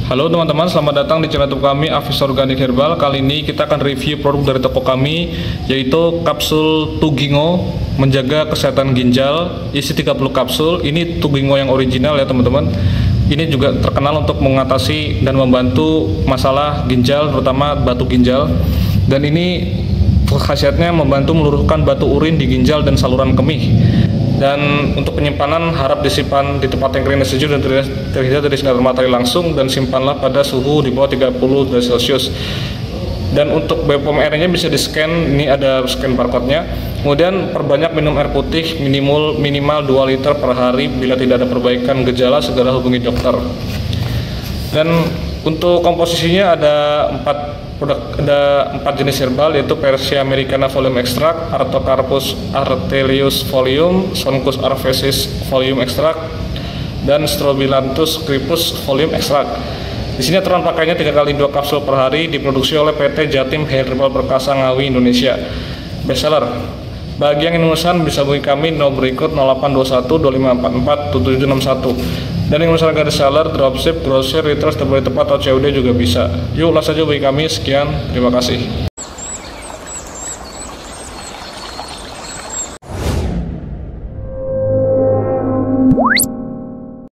Halo teman-teman, selamat datang di channel YouTube kami Avis Organic Herbal. Kali ini kita akan review produk dari toko kami, yaitu kapsul Tugingo menjaga kesehatan ginjal, isi 30 kapsul. Ini Tugingo yang original ya teman-teman. Ini juga terkenal untuk mengatasi dan membantu masalah ginjal, terutama batu ginjal. Dan ini khasiatnya membantu meluruhkan batu urin di ginjal dan saluran kemih. Dan untuk penyimpanan harap disimpan di tempat yang kering dan sejuk dan terhindar dari sinar matahari langsung, dan simpanlah pada suhu di bawah 30 derajat Celcius. Dan untuk BPOM airnya bisa di scan, ini ada scan barcode-nya. Kemudian perbanyak minum air putih minimal 2 liter per hari. Bila tidak ada perbaikan gejala segera hubungi dokter. Dan untuk komposisinya ada 4 jenis herbal, yaitu Persia americana Folium Extract, Artocarpus artelius Folium, Sonchus arvesis Folium Extract, dan Strobilanthes cripus Folium Extract. Di sini aturan pakainya 3 kali 2 kapsul per hari, diproduksi oleh PT Jatim Herbal Perkasa Ngawi Indonesia. Bestseller. Bagi yang ingin memesan bisa hubungi kami nomor berikut 0821 2544 7761. Dan yang memesan reseller, dropship, grosir, retail, terbeli tepat atau COD juga bisa. Yuk langsung saja hubungi kami. Sekian, terima kasih.